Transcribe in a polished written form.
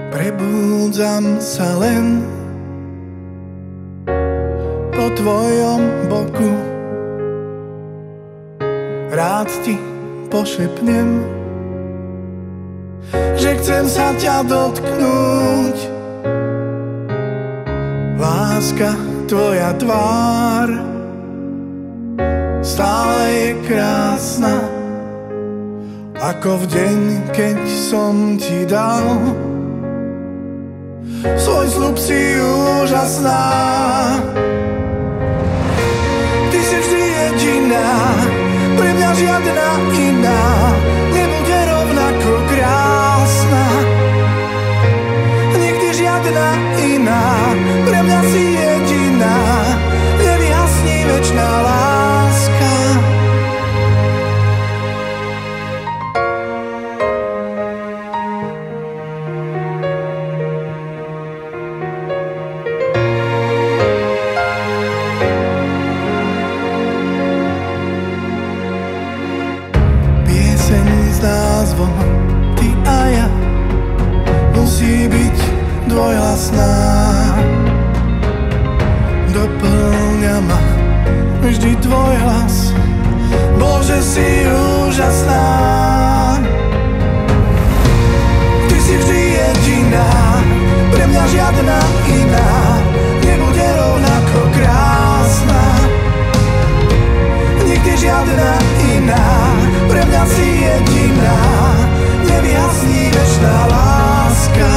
Prebúdzam sa len po tvojom boku. Rád ti pošepnem, že chcem sa ťa dotknúť. Láska, tvoja tvár stále je krásna, ako v deň, keď som ti dal svoj sľub, si úžasná. Ty si vždy jediná, pre mňa žiadna iná nebude rovnako krásna. Nikdy žiadna iná, pre mňa si jediná, nevyhasní večná láska. S názvom Ty a ja musí byť dvojhlasná. Doplňa ma vždy tvoj hlas, Bože, si úžasná. Ty si vždy jediná, pre mňa žiadna iná nebude rovnako krásna. Nikdy žiadna iná, pre mňa si jediná, nevyhasní večná láska.